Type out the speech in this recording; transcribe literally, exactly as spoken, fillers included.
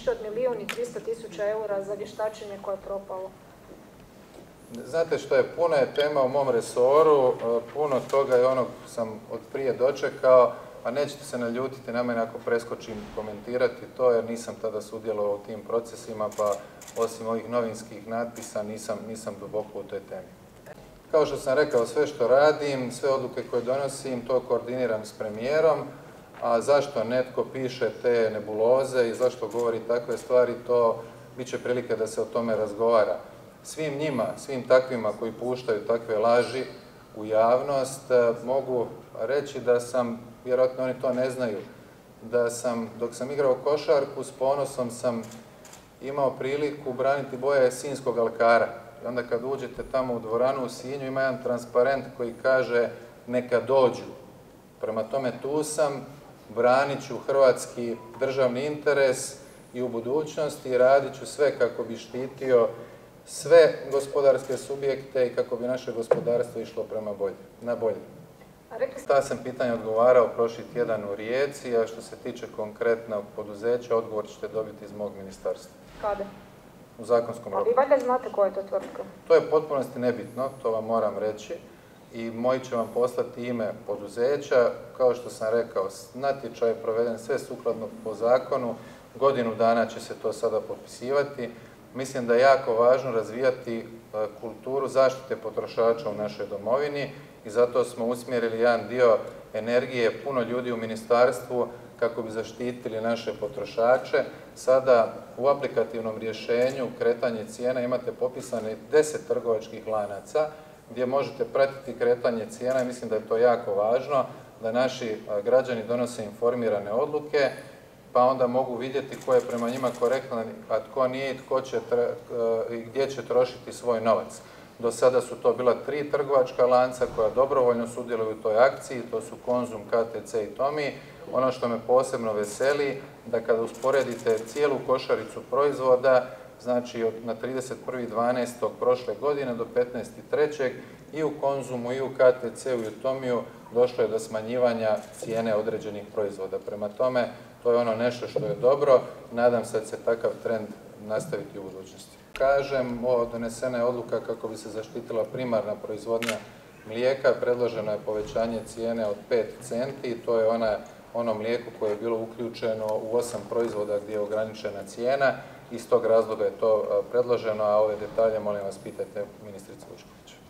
više od milijun i tristo tisuća eura za vještačenje koje je propalo. Znate što je, puno je tema u mom resoru, puno toga je onog sam od prije dočekao, a nećete se naljutiti na mene ako preskočim komentirati to, jer nisam tada sudjelovao u tim procesima, pa osim ovih novinskih natpisa nisam, nisam duboko u toj temi. Kao što sam rekao, sve što radim, sve odluke koje donosim, to koordiniram s premijerom, a zašto netko piše te nebuloze i zašto govori takve stvari, to bit će prilike da se o tome razgovara. Svim njima, svim takvima koji puštaju takve laži u javnost, mogu reći da sam, vjerojatno oni to ne znaju, da sam, dok sam igrao košarku, s ponosom sam imao priliku braniti boje Sinjskog alkara. I onda kad uđete tamo u dvoranu u Sinju, ima jedan transparent koji kaže neka dođu. Prema tome tu sam, branit ću hrvatski državni interes i u budućnosti i radit ću sve kako bi štitio sve gospodarske subjekte i kako bi naše gospodarstvo išlo prema bolje, na bolje. Ta sam pitanje odgovarao prošli tjedan u Rijeci, a što se tiče konkretnog poduzeća, odgovor ćete dobiti iz mog ministarstva. Kada? U zakonskom roku. A vi valjda znate koja je to tvrtka? To je potpunosti nebitno, to vam moram reći. I moji će vam poslati ime poduzeća. Kao što sam rekao, natječaj je proveden sve sukladno po zakonu. Godinu dana će se to sada potpisivati. Mislim da je jako važno razvijati kulturu zaštite potrošača u našoj domovini i zato smo usmjerili jedan dio energije, puno ljudi u ministarstvu kako bi zaštitili naše potrošače. Sada u aplikativnom rješenju kretanje cijena imate popisane deset trgovačkih lanaca gdje možete pratiti kretanje cijena i mislim da je to jako važno da naši građani donose informirane odluke, pa onda mogu vidjeti ko je prema njima korektan, a tko nije i tko će, gdje će trošiti svoj novac. Do sada su to bila tri trgovačka lanca koja dobrovoljno sudjeluju u toj akciji, to su Konzum, K T C i Tomi. Ono što me posebno veseli, da kada usporedite cijelu košaricu proizvoda, znači na trideset prvi dvanaesti prošle godine do petnaesti trećeg i u Konzumu i u K T C-u i u Tomiju došlo je do smanjivanja cijene određenih proizvoda. Prema tome, to je ono nešto što je dobro. Nadam se da će takav trend nastaviti u budućnosti. Kažem, ovo donesena je odluka kako bi se zaštitila primarna proizvodnja mlijeka. Predloženo je povećanje cijene od pet centi. To je ona, ono mlijeko koje je bilo uključeno u osam proizvoda gdje je ograničena cijena. Iz tog razloga je to predloženo, a ove detalje molim vas pitajte ministricu Lučku.